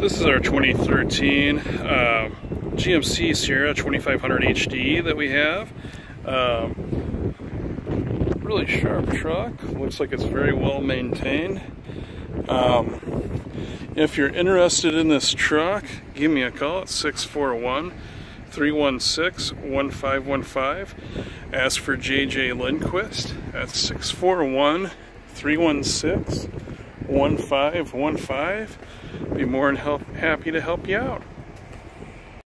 This is our 2013 GMC Sierra 2500 HD that we have. Really sharp truck. Looks like it's very well maintained. If you're interested in this truck, give me a call at 641-316-1515. Ask for JJ Lindquist at 641-316-1515. Be more than happy to help you out.